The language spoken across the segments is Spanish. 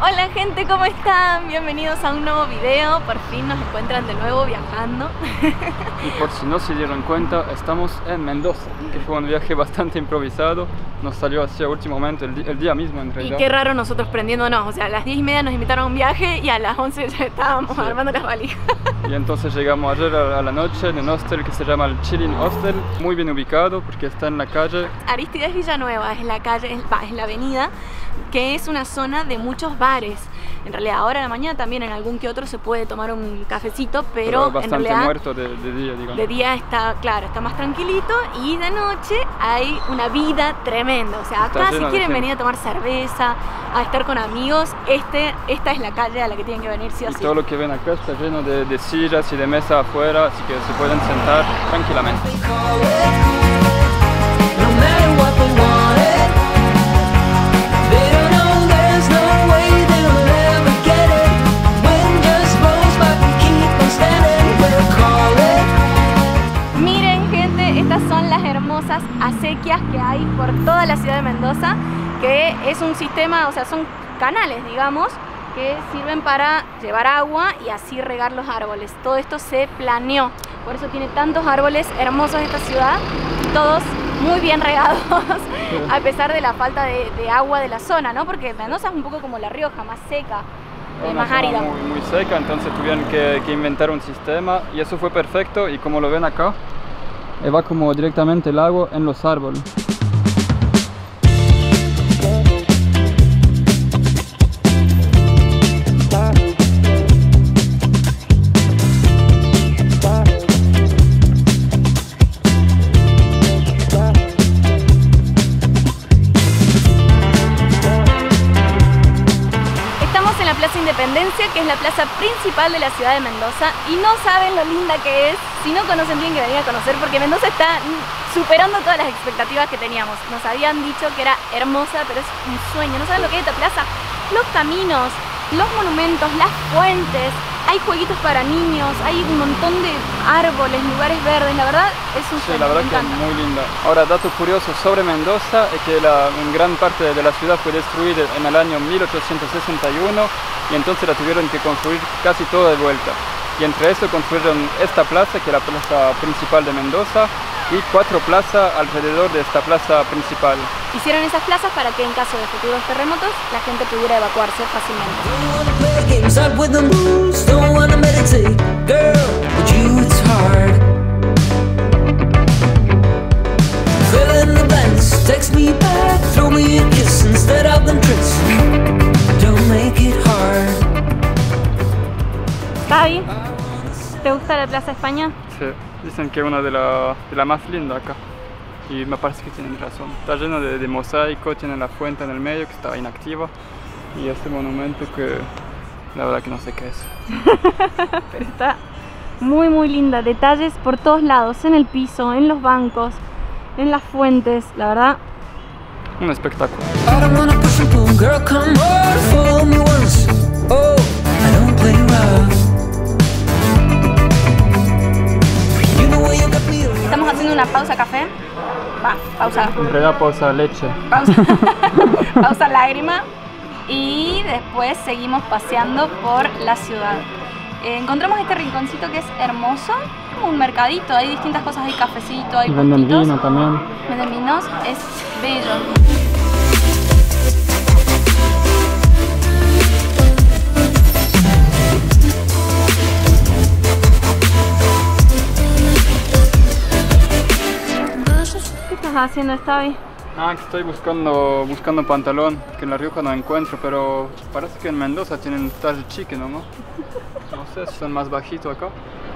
Hola gente, ¿cómo están? Bienvenidos a un nuevo video. Por fin nos encuentran de nuevo viajando. Y por si no se dieron cuenta, estamos en Mendoza, que fue un viaje bastante improvisado. Nos salió así a último momento, el día mismo en realidad. Y qué raro nosotros prendiéndonos, o sea, a las 10:30 nos invitaron a un viaje y a las 11 ya estábamos armando las valijas. Y entonces llegamos ayer a la noche en un hostel que se llama el Chilling Hostel, muy bien ubicado porque está en la calle Aristides Villanueva, es la calle, es la avenida, que es una zona de muchos bares. En realidad ahora en la mañana también en algún que otro se puede tomar un cafecito, pero bastante en realidad muerto de día, digamos. De día está, claro, está más tranquilito, y de noche hay una vida tremenda. O sea, acá si quieren venir a tomar cerveza, a estar con amigos, esta es la calle a la que tienen que venir sí o sí. Y todo lo que ven acá está lleno de sillas y de mesas afuera, así que se pueden sentar tranquilamente. Estas son las hermosas acequias que hay por toda la ciudad de Mendoza, que es un sistema, o sea, son canales, digamos, que sirven para llevar agua y así regar los árboles. Todo esto se planeó, por eso tiene tantos árboles hermosos esta ciudad, todos muy bien regados, a pesar de la falta de agua de la zona, ¿no? Porque Mendoza es un poco como La Rioja, más seca. Más árida. Muy seca, entonces tuvieron que inventar un sistema y eso fue perfecto. Y como lo ven acá, va como directamente el agua en los árboles. Estamos en la Plaza Independencia, que es la plaza principal de la ciudad de Mendoza, y no saben lo linda que es. Si no conocen, tienen que venir a conocer, porque Mendoza está superando todas las expectativas que teníamos. Nos habían dicho que era hermosa, pero es un sueño. No saben lo que hay esta plaza. Los caminos, los monumentos, las fuentes, hay jueguitos para niños, hay un montón de árboles, lugares verdes. La verdad es un sueño. Sí, la verdad que es muy linda. Ahora, dato curioso sobre Mendoza es que en gran parte de la ciudad fue destruida en el año 1861 y entonces la tuvieron que construir casi toda de vuelta. Y entre eso construyeron esta plaza, que es la plaza principal de Mendoza, y 4 plazas alrededor de esta plaza principal. Hicieron esas plazas para que en caso de futuros terremotos la gente pudiera evacuarse fácilmente. ¿Gaby? ¿Te gusta la Plaza España? Sí, dicen que es una de las más lindas acá. Y me parece que tienen razón. Está lleno de mosaico, tiene la fuente en el medio que estaba inactiva. Y este monumento que la verdad que no sé qué es. Pero está muy linda. Detalles por todos lados, en el piso, en los bancos, en las fuentes. La verdad, un espectáculo. Estamos haciendo una pausa café. Pausa. En realidad pausa leche. Pausa lágrima. Y después seguimos paseando por la ciudad. Encontramos este rinconcito que es hermoso, como un mercadito, hay distintas cosas, hay cafecito, hay venden vino también. Venden vinos, es bello. ¿Qué estás haciendo, Stavi? Ah, que estoy buscando pantalón, que en La Rioja no encuentro, pero parece que en Mendoza tienen talle chique, ¿no? No sé si son más bajitos acá.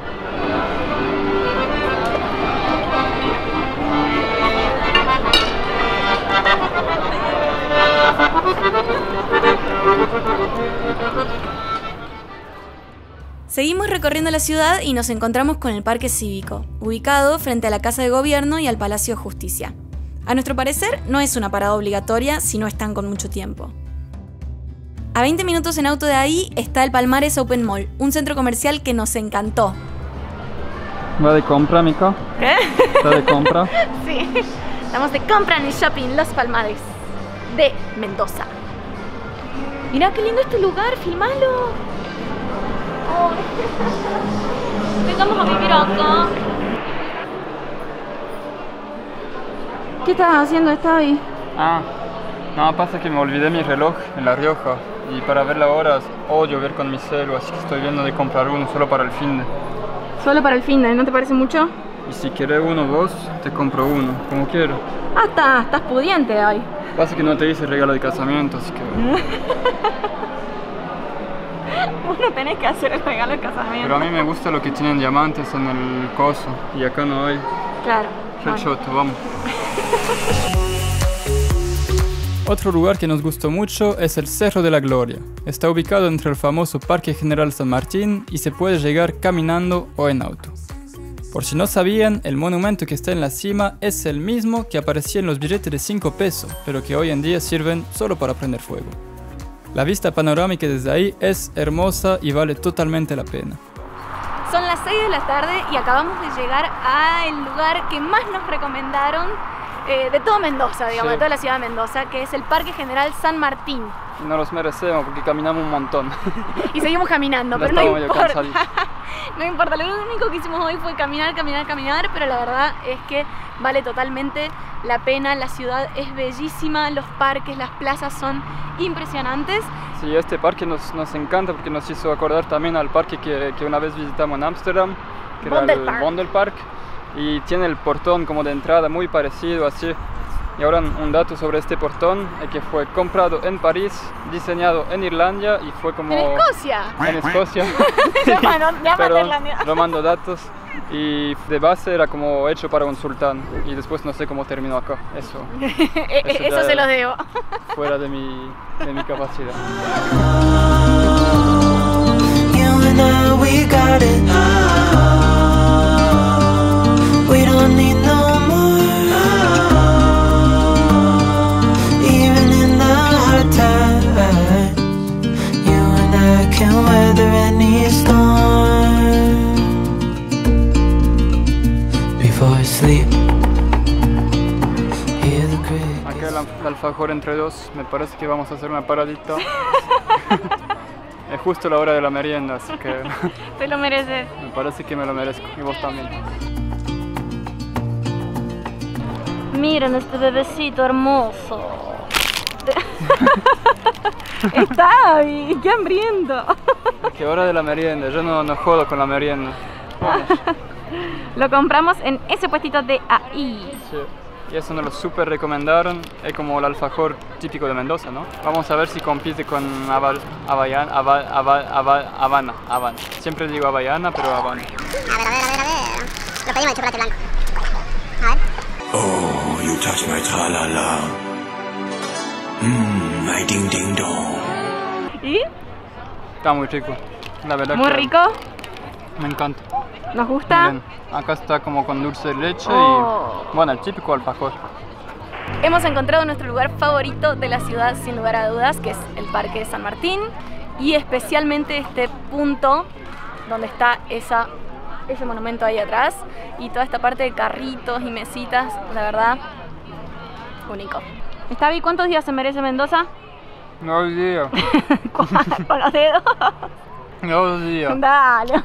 Seguimos recorriendo la ciudad y nos encontramos con el Parque Cívico, ubicado frente a la Casa de Gobierno y al Palacio de Justicia. A nuestro parecer, no es una parada obligatoria si no están con mucho tiempo. A 20 minutos en auto de ahí está el Palmares Open Mall, un centro comercial que nos encantó. ¿Va de compra, Mica? ¿Qué? ¿Está de compra? Sí, estamos de compra en el shopping Los Palmares de Mendoza. Mirá qué lindo este lugar, filmalo. Oh. Vengamos a vivir acá. ¿Qué estás haciendo, Estavi? No, pasa que me olvidé mi reloj en La Rioja y para ver la hora odio ver con mi celu, así que estoy viendo de comprar uno solo para el finde. Solo para el finde, ¿no te parece mucho? Y si quieres uno vos, te compro uno, como quiero. Estás pudiente hoy. Pasa que no te hice regalo de casamiento, así que... Vos no tenés que hacer el regalo de casamiento. Pero a mí me gusta lo que tienen diamantes en el coso y acá no hay. Claro. Choto, vamos. Otro lugar que nos gustó mucho es el Cerro de la Gloria. Está ubicado entre el famoso Parque General San Martín y se puede llegar caminando o en auto. Por si no sabían, el monumento que está en la cima es el mismo que aparecía en los billetes de 5 pesos, pero que hoy en día sirven solo para prender fuego. La vista panorámica desde ahí es hermosa y vale totalmente la pena. Son las 6 de la tarde y acabamos de llegar al lugar que más nos recomendaron de todo Mendoza, digamos, de toda la ciudad de Mendoza, que es el Parque General San Martín. Y no los merecemos porque caminamos un montón. Y seguimos caminando, pero no importa. No importa, lo único que hicimos hoy fue caminar, pero la verdad es que vale totalmente la pena. La ciudad es bellísima, los parques, las plazas son impresionantes. Sí, este parque nos encanta porque nos hizo acordar también al parque que una vez visitamos en Ámsterdam, que era el Vondelpark, y tiene el portón como de entrada muy parecido así. Y ahora un dato sobre este portón es que fue comprado en París, diseñado en Irlanda y fue como... ¿En Escocia? En Escocia. Pero no mando datos. Y de base era como hecho para un sultán y después no sé cómo terminó acá. Eso se lo debo. Fuera de mi capacidad. Acá el alfajor entre dos, me parece que vamos a hacer una paradita. Es justo la hora de la merienda, así que... Te lo mereces. Me parece que me lo merezco, y vos también. Miren este bebecito hermoso. Está ahí, qué hambriento. Es que hora de la merienda, yo no jodo con la merienda. Vamos. Lo compramos en ese puestito de ahí. Sí. Y eso nos lo súper recomendaron, es como el alfajor típico de Mendoza, ¿no? Vamos a ver si compite con Havana. Siempre digo Havana, pero Havana. A ver. Lo pedimos de chocolate blanco. A ver. Oh, you touch my tra-la-la. My ding-ding-dong. ¿Y? Está muy rico, la verdad. Muy rico. Me encanta. ¿Nos gusta? Miren, acá está como con dulce de leche y... bueno, el típico alfajor. Hemos encontrado nuestro lugar favorito de la ciudad, sin lugar a dudas, que es el Parque de San Martín. Y especialmente este punto donde está ese monumento ahí atrás. Y toda esta parte de carritos y mesitas, la verdad, único. Estavi, ¿cuántos días se merece Mendoza? 2 días. ¿Con los dedos? 2 días. Dale.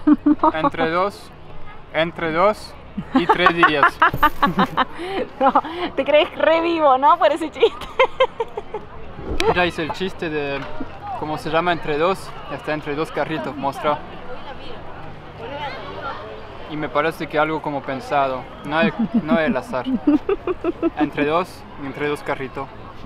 Entre 2 y 3 días. No, te crees re vivo, ¿no? Por ese chiste. Ya hice el chiste de cómo se llama entre 2, está entre 2 carritos, mostró. Y me parece que algo como pensado, no es el azar. Entre 2 carritos.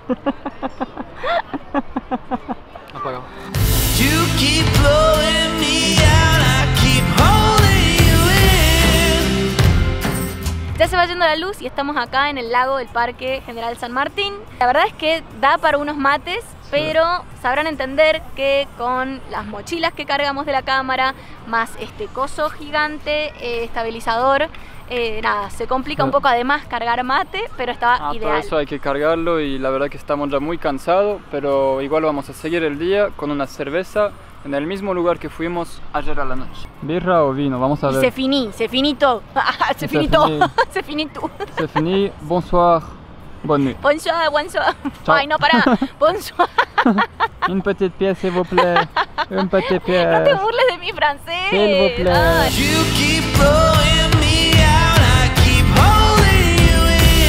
Apagado. You keep blowing me out, I keep holding you in. Ya se va yendo la luz y estamos acá en el lago del Parque General San Martín. La verdad es que da para unos mates, pero sabrán entender que con las mochilas que cargamos de la cámara, más este coso gigante estabilizador, nada, se complica un poco además cargar mate, pero estaba ideal. Por eso hay que cargarlo y la verdad que estamos ya muy cansados, pero igual vamos a seguir el día con una cerveza en el mismo lugar que fuimos ayer a la noche. ¿Birra o vino? Vamos a ver. Se finito. Se finito. Se finí, bonsoir, bonne nuit. Bonsoir. Ay, no, pará. Bonsoir. Un petit pied, s'il vous plaît. Un petit pied. No te burles de mi francés. S'il vous plaît. Ay. You keep blowing me out, I keep holding you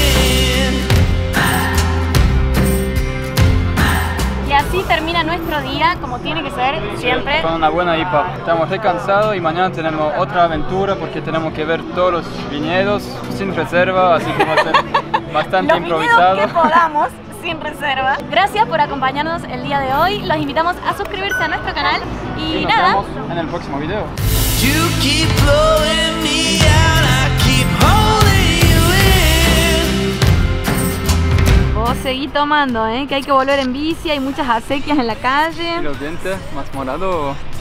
in. Y así termina nuestro día, como tiene que ser siempre. Con una buena IPA. Estamos recansados y mañana tenemos otra aventura porque tenemos que ver todos los viñedos sin reserva, así que va a ser bastante Los improvisado. videos que podamos, sin reserva. Gracias por acompañarnos el día de hoy. Los invitamos a suscribirse a nuestro canal. Y nos nada, vemos en el próximo video. You keep blowing me out, I keep holding you in. vos seguí tomando, que hay que volver en bici, hay muchas acequias en la calle. Y los dientes más morados.